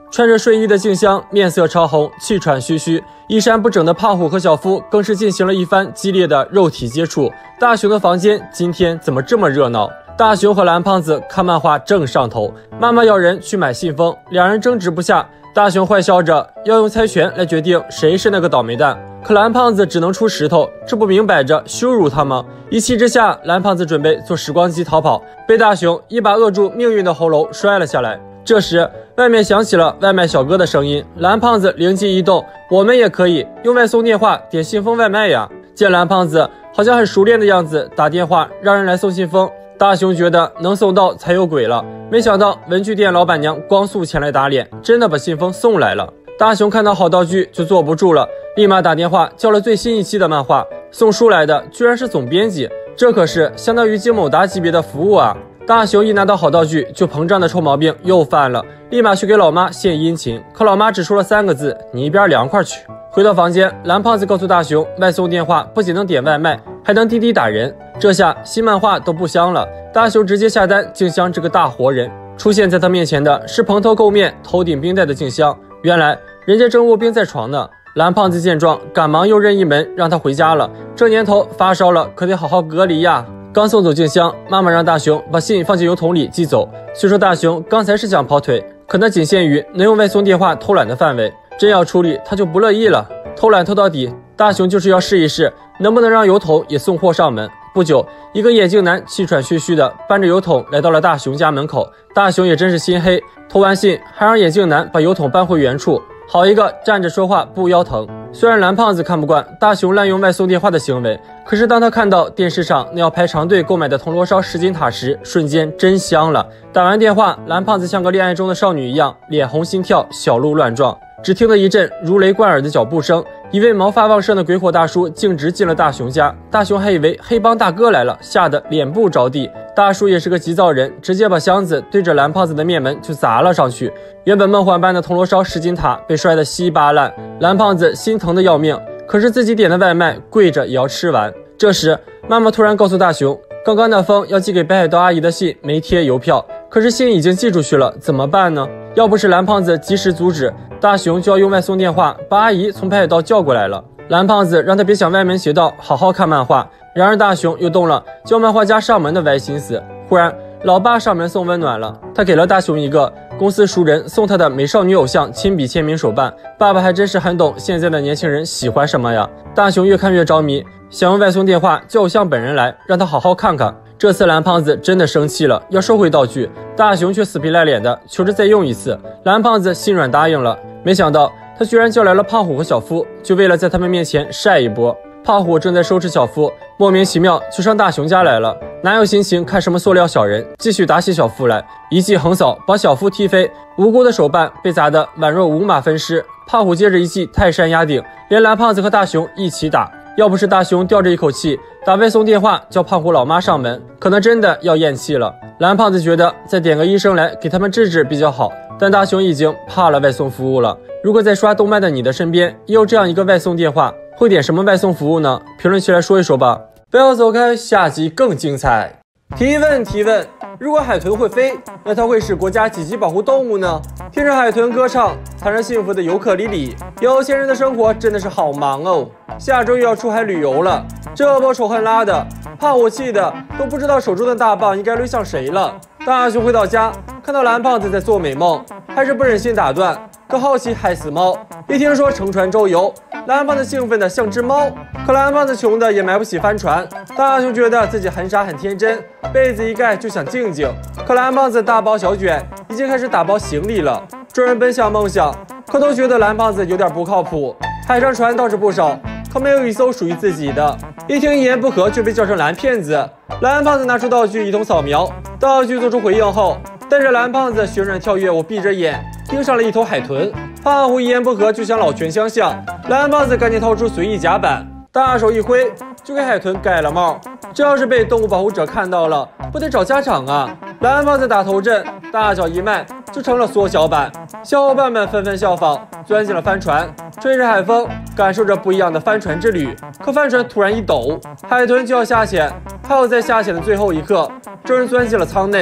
穿着睡衣的静香面色潮红，气喘吁吁。衣衫不整的胖虎和小夫更是进行了一番激烈的肉体接触。大雄的房间今天怎么这么热闹？大雄和蓝胖子看漫画正上头，妈妈要人去买信封，两人争执不下。大雄坏笑着要用猜拳来决定谁是那个倒霉蛋，可蓝胖子只能出石头，这不明摆着羞辱他吗？一气之下，蓝胖子准备坐时光机逃跑，被大雄一把扼住命运的喉咙摔了下来。这时外面响起了外卖小哥的声音，蓝胖子灵机一动，我们也可以用外送电话点信封外卖呀。见蓝胖子好像很熟练的样子，打电话让人来送信封，大雄觉得能送到才有鬼了，没想到文具店老板娘光速前来打脸，真的把信封送来了。大雄看到好道具就坐不住了，立马打电话叫了最新一期的漫画，送书来的居然是总编辑，这可是相当于金某达级别的服务啊。大雄一拿到好道具就膨胀的臭毛病又犯了，立马去给老妈献殷勤，可老妈只说了3个字：你一边凉快去。回到房间，蓝胖子告诉大雄，外送电话不仅能点外卖，还能滴滴打人，这下新漫画都不香了。大雄直接下单静香这个大活人，出现在他面前的是蓬头垢面头顶冰袋的静香，原来人家正卧病在床呢。蓝胖子见状赶忙又任意门让他回家了，这年头发烧了可得好好隔离呀。刚送走静香，妈妈让大雄把信放进邮筒里寄走。虽说大雄刚才是想跑腿，可那仅限于能用外送电话偷懒的范围，真要处理他就不乐意了。偷懒偷到底，大雄就是要试一试能不能让邮筒也送货上门。不久，一个眼镜男气喘吁吁的搬着邮筒来到了大雄家门口，大雄也真是心黑，偷完信还让眼镜男把邮筒搬回原处，好一个站着说话不腰疼。虽然蓝胖子看不惯大雄滥用外送电话的行为，可是当他看到电视上那要排长队购买的铜锣烧10斤塔时，瞬间真香了。打完电话，蓝胖子像个恋爱中的少女一样，脸红心跳，小鹿乱撞。只听得一阵如雷贯耳的脚步声，一位毛发旺盛的鬼火大叔径直进了大雄家。大雄还以为黑帮大哥来了，吓得脸部着地。大叔也是个急躁人，直接把箱子对着蓝胖子的面门就砸了上去。原本梦幻般的铜锣烧10斤塔被摔得稀巴烂，蓝胖子心疼的要命，可是自己点的外卖跪着也要吃完。这时妈妈突然告诉大雄，刚刚那封要寄给北海道阿姨的信没贴邮票，可是信已经寄出去了，怎么办呢？要不是蓝胖子及时阻止，大雄就要用外送电话把阿姨从北海道叫过来了。蓝胖子让他别想歪门邪道，好好看漫画。然而大雄又动了叫漫画家上门的歪心思。忽然老爸上门送温暖了，他给了大雄一个公司熟人送他的美少女偶像亲笔签名手办。爸爸还真是很懂现在的年轻人喜欢什么呀。大雄越看越着迷，想用外送电话叫偶像本人来让他好好看看。这次蓝胖子真的生气了，要收回道具，大雄却死皮赖脸的求着再用一次。蓝胖子心软答应了，没想到他居然叫来了胖虎和小夫，就为了在他们面前晒一波。胖虎正在收拾小夫，莫名其妙就上大雄家来了，哪有心情看什么塑料小人，继续打起小夫来，一记横扫把小夫踢飞，无辜的手办被砸得宛若五马分尸。胖虎接着一记泰山压顶，连蓝胖子和大雄一起打。要不是大雄吊着一口气打外送电话叫胖虎老妈上门，可能真的要咽气了。蓝胖子觉得再点个医生来给他们治治比较好，但大雄已经怕了外送服务了。如果在刷动漫的你的身边也有这样一个外送电话，会点什么外送服务呢？评论区来说一说吧。不要走开，下集更精彩。提问，如果海豚会飞，那它会是国家几级保护动物呢？听着海豚歌唱，弹着幸福的尤克里里，有钱人的生活真的是好忙哦。下周又要出海旅游了，这波仇恨拉的，怕我气的都不知道手中的大棒应该抡向谁了。大雄回到家，看到蓝胖子在做美梦，还是不忍心打断，可好奇害死猫。一听说乘船周游，蓝胖子兴奋的像只猫，可蓝胖子穷的也买不起帆船。大雄觉得自己很傻很天真，被子一盖就想静静，可蓝胖子大包小卷，已经开始打包行李了。众人奔向梦想，可都觉得蓝胖子有点不靠谱。海上船倒是不少，可没有一艘属于自己的。一听一言不合就被叫成蓝骗子。蓝胖子拿出道具一通扫描，道具做出回应后，带着蓝胖子旋转跳跃，我闭着眼盯上了一头海豚。胖虎一言不合就想老拳相向，蓝胖子赶紧掏出随意甲板，大手一挥就给海豚盖了帽。这要是被动物保护者看到了，不得找家长啊！蓝胖子打头阵，大脚一迈就成了缩小版。小伙伴们纷纷效仿，钻进了帆船，吹着海风，感受着不一样的帆船之旅。可帆船突然一抖，海豚就要下潜，还有在下潜的最后一刻，众人钻进了舱内。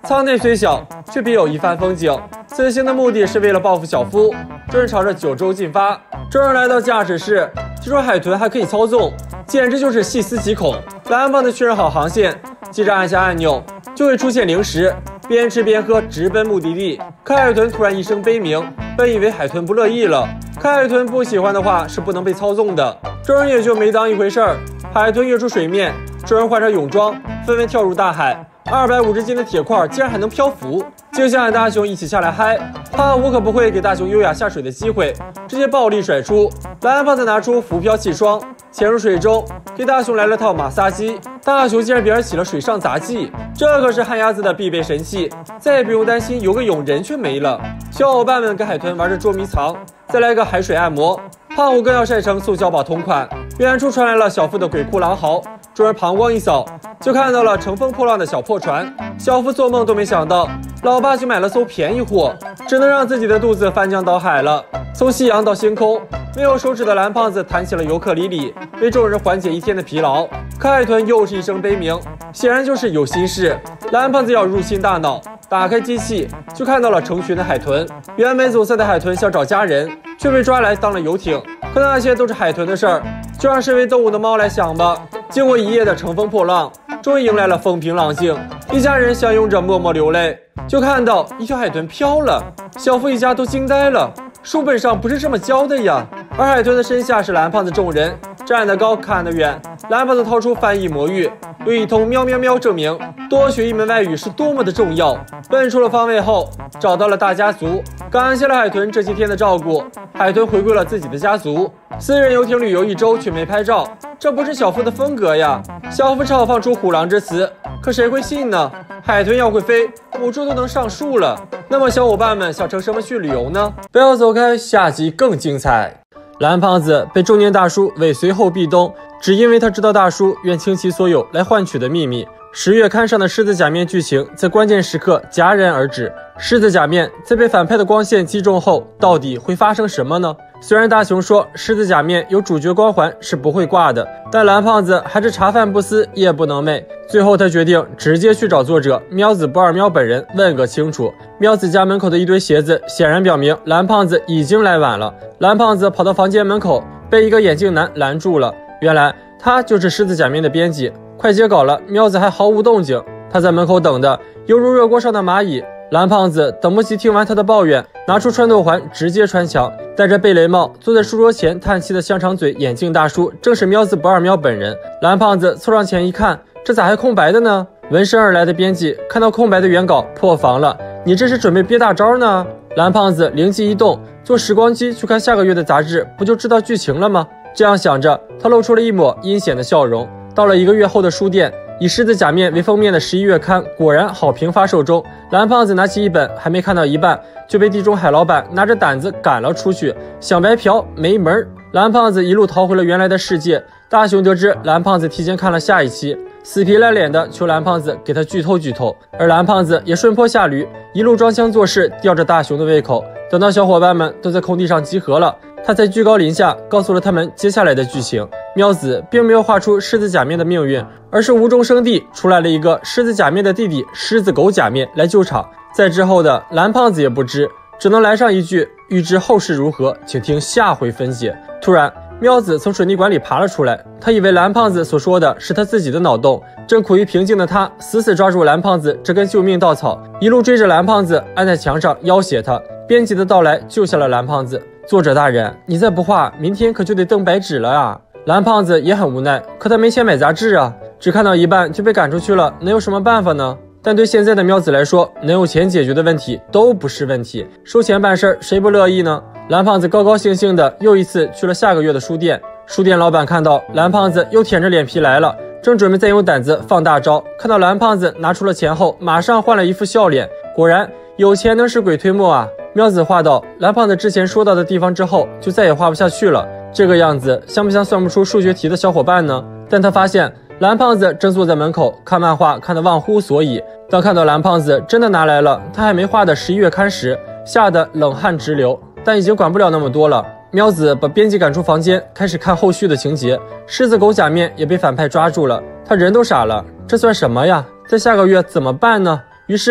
舱内虽小，却别有一番风景。此行的目的是为了报复小夫，众人朝着九州进发。众人来到驾驶室，据说海豚还可以操纵，简直就是细思极恐。蓝胖子确认好航线，接着按下按钮，就会出现零食，边吃边喝，直奔目的地。可海豚突然一声悲鸣，本以为海豚不乐意了，可海豚不喜欢的话是不能被操纵的。众人也就没当一回事儿。海豚跃出水面，众人换上泳装，纷纷跳入大海。250斤的铁块竟然还能漂浮，竟想喊大雄一起下来嗨。胖虎可不会给大雄优雅下水的机会，直接暴力甩出。蓝胖子拿出浮漂气霜，潜入水中，给大雄来了套马杀鸡。大雄竟然别人起了水上杂技，这可是旱鸭子的必备神器，再也不用担心游个泳人却没了。小伙伴们跟海豚玩着捉迷藏，再来个海水按摩。胖虎更要晒成宋小宝同款。远处传来了小夫的鬼哭狼嚎，众人膀胱一扫，就看到了乘风破浪的小破船。小夫做梦都没想到，老爸就买了艘便宜货，只能让自己的肚子翻江倒海了。从夕阳到星空，没有手指的蓝胖子弹起了尤克里里，为众人缓解一天的疲劳。可海豚又是一声悲鸣，显然就是有心事。蓝胖子要入侵大脑，打开机器就看到了成群的海豚。原本走散的海豚想找家人，却被抓来当了游艇。可那些都是海豚的事儿，就让身为动物的猫来想吧。经过一夜的乘风破浪，终于迎来了风平浪静。一家人相拥着默默流泪，就看到一条海豚飘了。小夫一家都惊呆了，书本上不是这么教的呀。而海豚的身下是蓝胖子众人，站得高看得远。蓝胖子掏出翻译魔域，用一通喵喵喵证明多学一门外语是多么的重要。问出了方位后，找到了大家族，感谢了海豚这些天的照顾。海豚回归了自己的家族。私人游艇旅游1周却没拍照，这不是小夫的风格呀。小夫只好放出虎狼之词，可谁会信呢？海豚要会飞，母猪都能上树了。那么小伙伴们想乘什么去旅游呢？不要走开，下集更精彩。蓝胖子被中年大叔尾随后壁咚，只因为他知道大叔愿倾其所有来换取的秘密。10月刊上的狮子假面剧情在关键时刻戛然而止。狮子假面在被反派的光线击中后，到底会发生什么呢？虽然大雄说狮子假面有主角光环是不会挂的，但蓝胖子还是茶饭不思夜不能寐。最后他决定直接去找作者喵子不二喵本人问个清楚。喵子家门口的一堆鞋子显然表明蓝胖子已经来晚了。蓝胖子跑到房间门口，被一个眼镜男拦住了。原来他就是狮子假面的编辑。快截稿了，喵子还毫无动静，他在门口等的犹如热锅上的蚂蚁。蓝胖子等不及听完他的抱怨，拿出穿透环直接穿墙。戴着贝雷帽坐在书桌前叹气的香肠嘴眼镜大叔正是喵子不二喵本人。蓝胖子凑上前一看，这咋还空白的呢？闻声而来的编辑看到空白的原稿破防了，你这是准备憋大招呢？蓝胖子灵机一动，坐时光机去看下个月的杂志，不就知道剧情了吗？这样想着，他露出了一抹阴险的笑容。到了1个月后的书店，以狮子假面为封面的11月刊果然好评发售中。蓝胖子拿起一本，还没看到一半，就被地中海老板拿着胆子赶了出去，想白嫖没门。蓝胖子一路逃回了原来的世界。大雄得知蓝胖子提前看了下一期，死皮赖脸的求蓝胖子给他剧透剧透，而蓝胖子也顺坡下驴，一路装腔作势，吊着大雄的胃口。等到小伙伴们都在空地上集合了，他才居高临下告诉了他们接下来的剧情。喵子并没有画出狮子假面的命运，而是无中生地出来了一个狮子假面的弟弟狮子狗假面来救场。在之后的蓝胖子也不知，只能来上一句欲知后事如何，请听下回分解。突然喵子从水泥管里爬了出来，他以为蓝胖子所说的是他自己的脑洞，正苦于平静的他死死抓住蓝胖子这根救命稻草，一路追着蓝胖子按在墙上要挟他。编辑的到来救下了蓝胖子。作者大人，你再不画，明天可就得登白纸了啊！蓝胖子也很无奈，可他没钱买杂志啊，只看到一半就被赶出去了，能有什么办法呢？但对现在的喵子来说，能有钱解决的问题都不是问题，收钱办事谁不乐意呢？蓝胖子高高兴兴的又一次去了下个月的书店。书店老板看到蓝胖子又舔着脸皮来了，正准备再用胆子放大招，看到蓝胖子拿出了钱后，马上换了一副笑脸。果然有钱能使鬼推磨啊！喵子画到蓝胖子之前说到的地方之后，就再也画不下去了。这个样子像不像算不出数学题的小伙伴呢？但他发现蓝胖子正坐在门口看漫画，看得忘乎所以。当看到蓝胖子真的拿来了他还没画的11月刊时，吓得冷汗直流。但已经管不了那么多了。喵子把编辑赶出房间，开始看后续的情节。狮子狗假面也被反派抓住了，他人都傻了，这算什么呀？在下个月怎么办呢？于是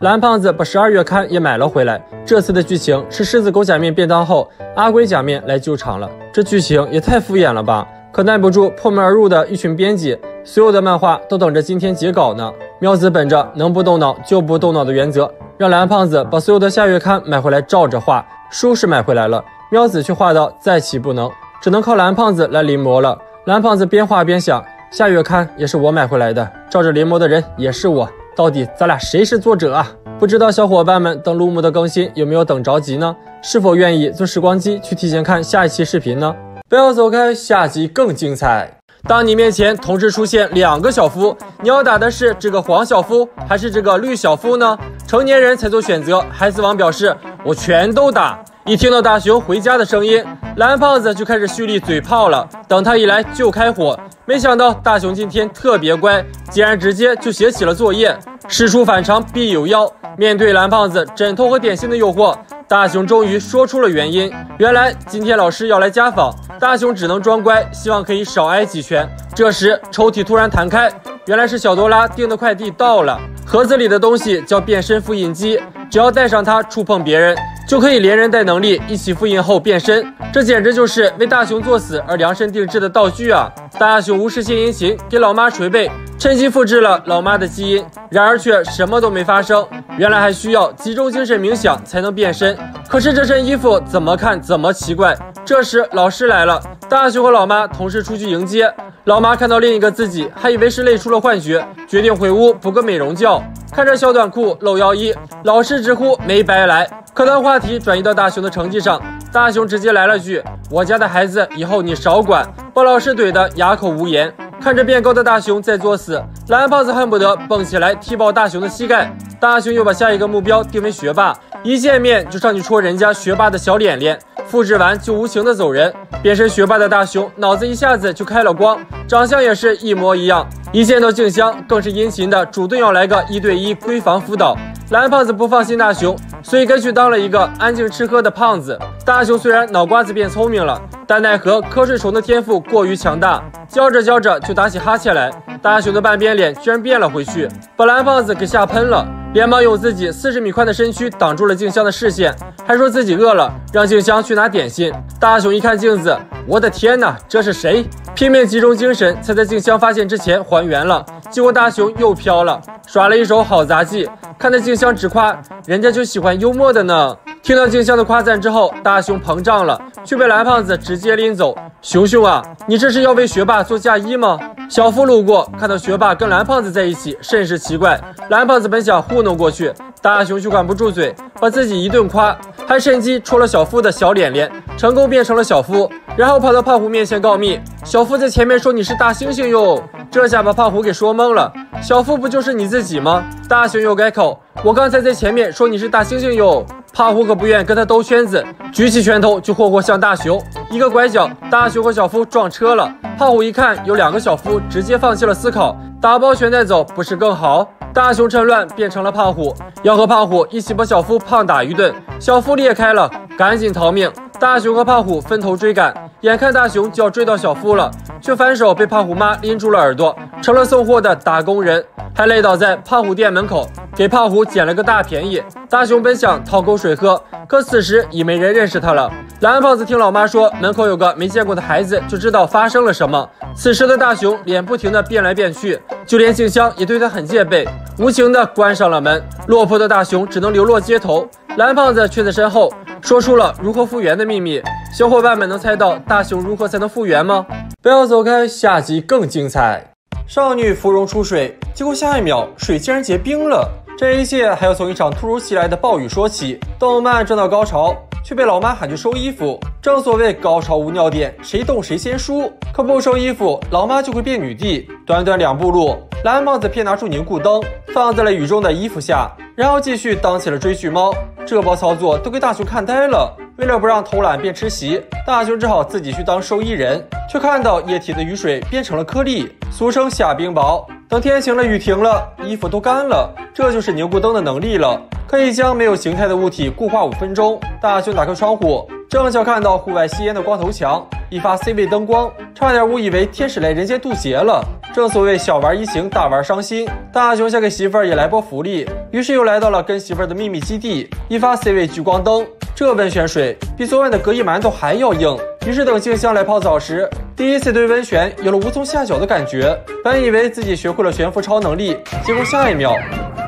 蓝胖子把12月刊也买了回来。这次的剧情是狮子狗假面便当后，阿龟假面来救场了。这剧情也太敷衍了吧！可耐不住破门而入的一群编辑，所有的漫画都等着今天截稿呢。喵子本着能不动脑就不动脑的原则，让蓝胖子把所有的下月刊买回来照着画。书是买回来了，喵子却画到再起不能，只能靠蓝胖子来临摹了。蓝胖子边画边想，下月刊也是我买回来的，照着临摹的人也是我，到底咱俩谁是作者啊？不知道小伙伴们等录幕的更新有没有等着急呢？是否愿意坐时光机去提前看下一期视频呢？不要走开，下集更精彩。当你面前同时出现2个小夫，你要打的是这个黄小夫还是这个绿小夫呢？成年人才做选择，孩子王表示我全都打。一听到大雄回家的声音，蓝胖子就开始蓄力嘴炮了，等他一来就开火。没想到大雄今天特别乖，竟然直接就写起了作业。事出反常必有妖，面对蓝胖子枕头和点心的诱惑，大雄终于说出了原因。原来今天老师要来家访，大雄只能装乖，希望可以少挨几拳。这时抽屉突然弹开，原来是小多拉订的快递到了，盒子里的东西叫变身复印机，只要带上它触碰别人，就可以连人带能力一起复印后变身。这简直就是为大雄作死而量身定制的道具啊！大雄无事献殷勤，给老妈捶背，趁机复制了老妈的基因，然而却什么都没发生。原来还需要集中精神冥想才能变身，可是这身衣服怎么看怎么奇怪。这时老师来了，大雄和老妈同时出去迎接。老妈看到另一个自己，还以为是累出了幻觉，决定回屋补个美容觉。看着小短裤露腰衣，老师直呼没白来。可当话题转移到大雄的成绩上，大雄直接来了句：我家的孩子以后你少管，把老师怼得哑口无言。看着变高的大雄在作死，蓝胖子恨不得蹦起来踢爆大雄的膝盖。大雄又把下一个目标定为学霸，一见面就上去戳人家学霸的小脸脸，复制完就无情的走人。变身学霸的大雄脑子一下子就开了光，长相也是一模一样。一见到静香，更是殷勤的主动要来个1对1闺房辅导。蓝胖子不放心大雄，所以该去当了一个安静吃喝的胖子。大雄虽然脑瓜子变聪明了，但奈何瞌睡虫的天赋过于强大，教着教着就打起哈欠来。大雄的半边脸居然变了回去，把蓝胖子给吓喷了，连忙用自己40米宽的身躯挡住了静香的视线，还说自己饿了，让静香去拿点心。大雄一看镜子，我的天哪，这是谁？拼命集中精神，才在静香发现之前还原了。结果大雄又飘了，耍了一手好杂技。看得静香直夸，人家就喜欢幽默的呢。听到静香的夸赞之后，大雄膨胀了，却被蓝胖子直接拎走。熊熊啊，你这是要为学霸做嫁衣吗？小夫路过，看到学霸跟蓝胖子在一起，甚是奇怪。蓝胖子本想糊弄过去，大雄却管不住嘴，把自己一顿夸，还趁机戳了小夫的小脸脸，成功变成了小夫，然后跑到胖虎面前告密。小夫在前面说你是大猩猩哟，这下把胖虎给说懵了。小夫不就是你自己吗？大雄又改口，我刚才在前面说你是大猩猩哟。胖虎可不愿跟他兜圈子，举起拳头就霍霍向大雄，一个拐角，大雄和小夫撞车了。胖虎一看有2个小夫，直接放弃了思考，打包全带走不是更好？大雄趁乱变成了胖虎，要和胖虎一起把小夫胖打一顿。小夫裂开了，赶紧逃命。大雄和胖虎分头追赶，眼看大雄就要追到小夫了，却反手被胖虎妈拎住了耳朵，成了送货的打工人，还累倒在胖虎店门口，给胖虎捡了个大便宜。大雄本想讨口水喝，可此时已没人认识他了。蓝胖子听老妈说门口有个没见过的孩子，就知道发生了什么。此时的大雄脸不停地变来变去，就连静香也对他很戒备，无情地关上了门。落魄的大雄只能流落街头，蓝胖子却在身后说出了如何复原的秘密。小伙伴们能猜到大雄如何才能复原吗？不要走开，下集更精彩。少女芙蓉出水，结果下一秒水竟然结冰了。这一切还要从一场突如其来的暴雨说起。动漫正到高潮，却被老妈喊去收衣服。正所谓高潮无尿点，谁动谁先输。可不收衣服，老妈就会变女帝。短短2步路，蓝胖子偏拿出凝固灯放在了雨中的衣服下，然后继续当起了追剧猫。这波操作都给大雄看呆了。为了不让偷懒变吃席，大雄只好自己去当收衣人，却看到液体的雨水变成了颗粒，俗称下冰雹。等天晴了，雨停了，衣服都干了，这就是凝固灯的能力了，可以将没有形态的物体固化5分钟。大雄打开窗户，正巧看到户外吸烟的光头强，一发 C 位灯光，差点误以为天使来人间渡劫了。 正所谓小玩怡情，大玩伤心。大雄想给媳妇儿也来波福利，于是又来到了跟媳妇儿的秘密基地，一发 C 位聚光灯。这温泉水比昨晚的隔夜馒头还要硬。于是等静香来泡澡时，第一次对温泉有了无从下脚的感觉。本以为自己学会了悬浮超能力，结果下一秒，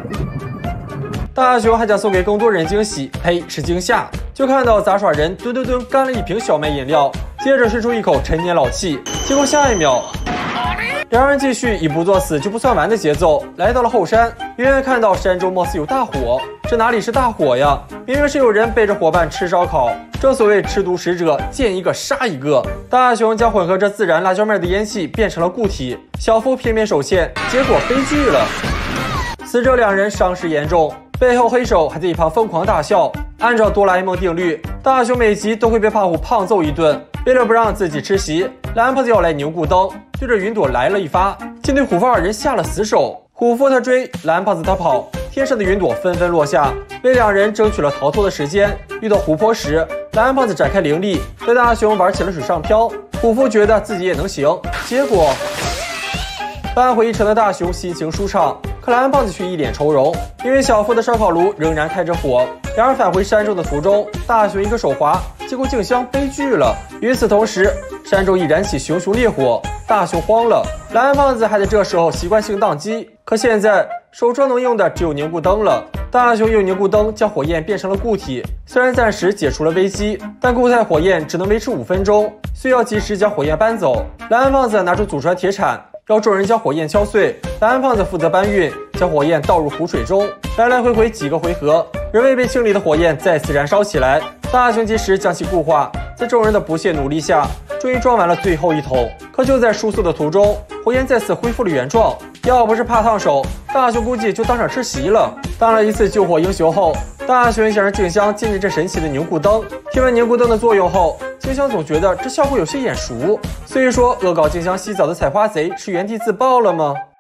大雄还想送给更多人惊喜，呸，是惊吓。就看到杂耍人吨干了一瓶小麦饮料，接着吹出一口陈年老气，结果下一秒，两人继续以不作死就不算完的节奏来到了后山。远远看到山中貌似有大火，这哪里是大火呀？明明是有人背着伙伴吃烧烤。正所谓吃毒使者，见一个杀一个。大雄将混合着孜然辣椒面的烟气变成了固体，小夫偏偏手欠，结果悲剧了。死者两人伤势严重，背后黑手还在一旁疯狂大笑。按照哆啦 A 梦定律，大雄每集都会被胖虎胖揍一顿。为了不让自己吃席，蓝胖子要来凝固灯，对着云朵来了一发，竟对虎父二人下了死手。虎父他追，蓝胖子他跑，天上的云朵纷纷落下，为两人争取了逃脱的时间。遇到湖泊时，蓝胖子展开灵力，对大雄玩起了水上漂。虎父觉得自己也能行，结果扳回一城的大雄心情舒畅，可蓝胖子却一脸愁容，因为小夫的烧烤炉仍然开着火。两人返回山中的途中，大雄一个手滑，结果静香悲剧了。与此同时，山中已燃起熊熊烈火，大雄慌了。蓝胖子还在这时候习惯性宕机，可现在手中能用的只有凝固灯了。大雄用凝固灯将火焰变成了固体，虽然暂时解除了危机，但固态火焰只能维持5分钟，需要及时将火焰搬走。蓝胖子拿出祖传铁铲，让众人将火焰敲碎，蓝胖子负责搬运，将火焰倒入湖水中。来来回回几个回合，仍未被清理的火焰再次燃烧起来。大雄及时将其固化，在众人的不懈努力下，终于装完了最后一桶。可就在输送的途中，火焰再次恢复了原状。要不是怕烫手，大雄估计就当场吃席了。当了一次救火英雄后，大雄想让静香见见这神奇的凝固灯。听完凝固灯的作用后，静香总觉得这效果有些眼熟。所以说，恶搞静香洗澡的采花贼是原地自爆了吗？